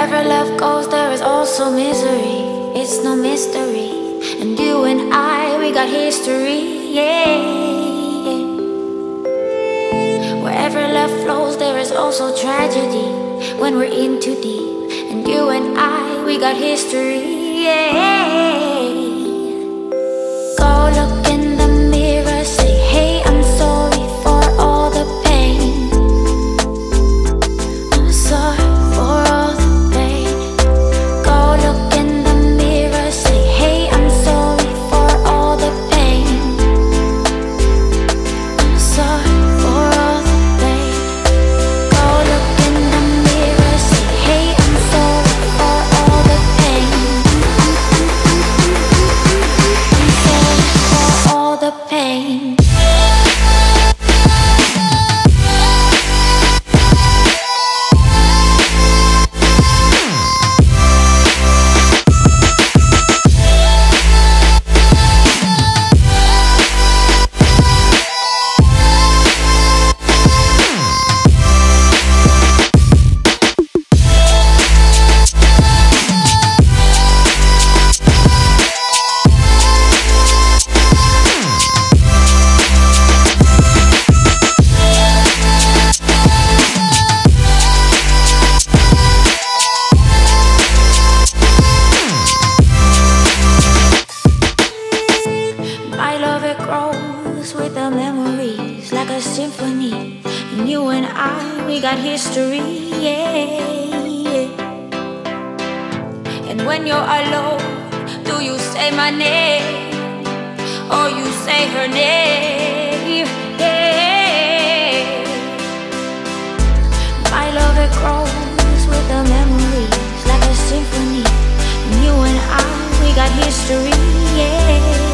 Wherever love goes, there is also misery. It's no mystery. And you and I, we got history, yeah. Wherever love flows, there is also tragedy when we're in too deep. And you and I, we got history, yeah. Go look in the mirror, say, hey, I'm sorry for all the pain. I'm sorry for all the pain. Go look in the mirror, say, hey, I'm sorry for all the pain. I'm sorry for all the pain. Go look in the mirror, say, hey, I'm sorry for all the pain. I'm sorry for all the pain. My love, it grows with the memories like a symphony. And you and I, we got history, yeah. And when you're alone, do you say my name or you say her name? Yeah. My love, it grows with the memories like a symphony. And you and I, we got history, yeah.